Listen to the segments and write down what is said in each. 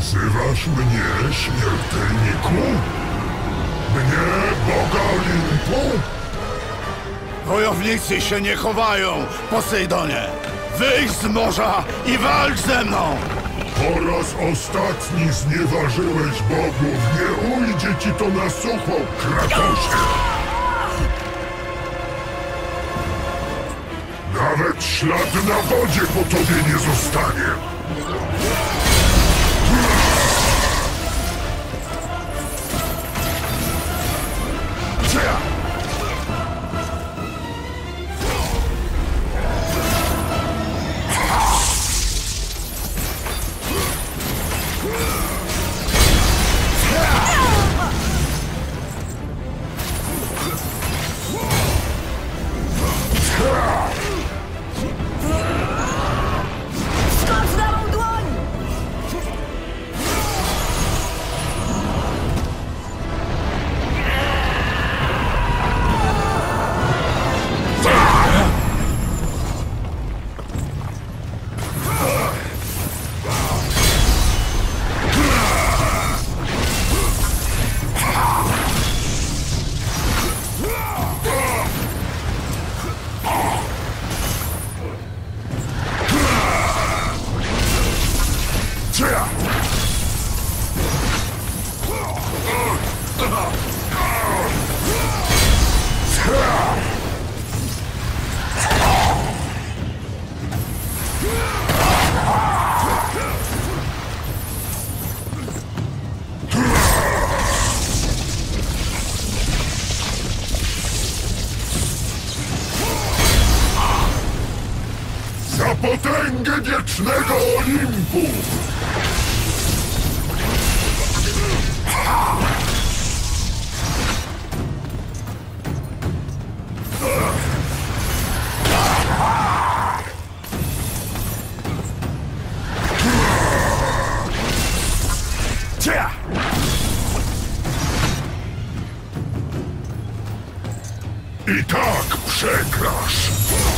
Wzywasz mnie, śmiertelniku? Mnie, Boga Olimpu? Wojownicy się nie chowają, Posejdonie! Wyjdź z morza i walcz ze mną! Po raz ostatni znieważyłeś bogów. Nie ujdzie ci to na sucho, Kratosie! Nawet ślad na wodzie po tobie nie zostanie! Skocz na mą dłoń! Za potęgę wiecznego Olimpu! I tak przegrasz!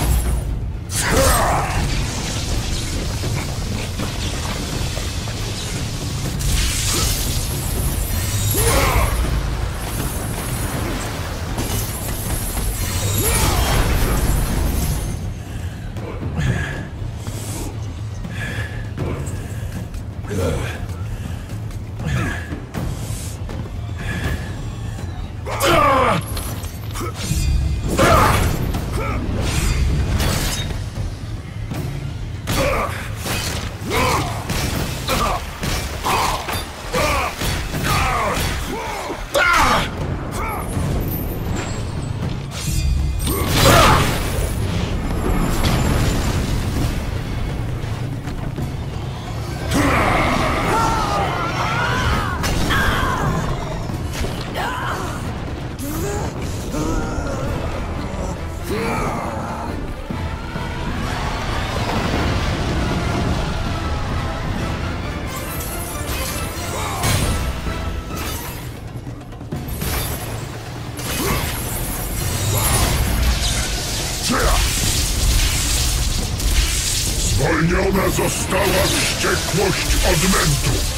Zwolniona została wściekłość odmętu.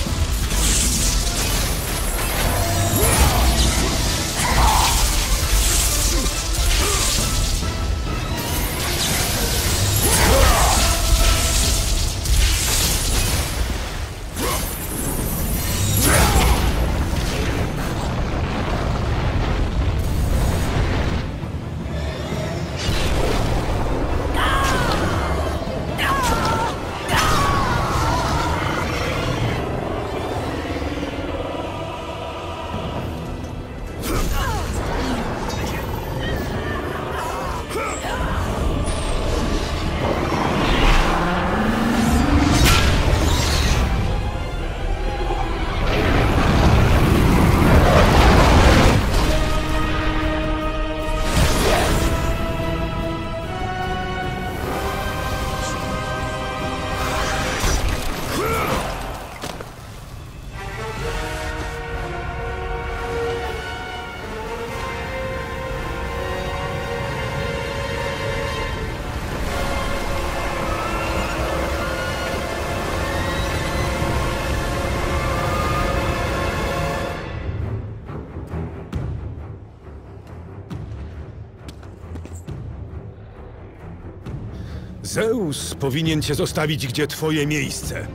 Zeus powinien cię zostawić, gdzie twoje miejsce.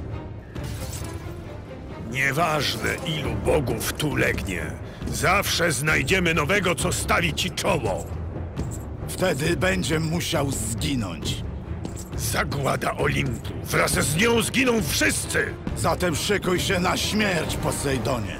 Nieważne, ilu bogów tu legnie. Zawsze znajdziemy nowego, co stawi ci czoło. Wtedy będzie musiał zginąć. Zagłada Olimpu. Wraz z nią zginą wszyscy. Zatem szykuj się na śmierć, Posejdonie.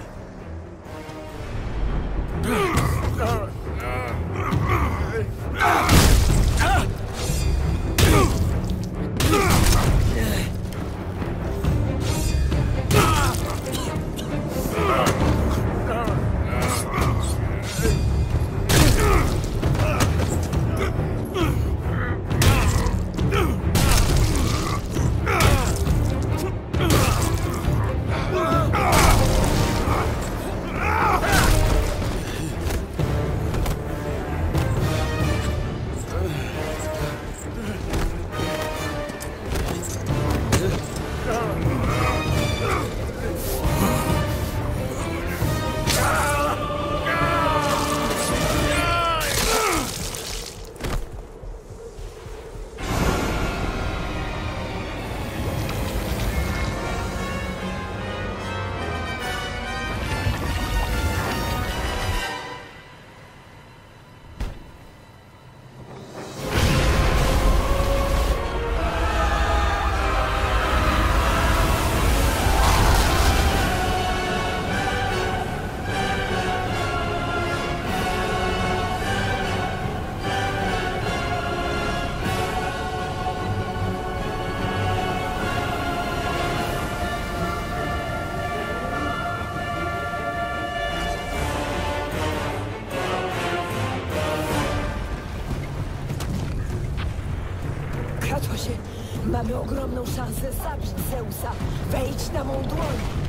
Kratosie, mamy ogromną szansę zabić Zeusa. Wejdź na mą dłoń.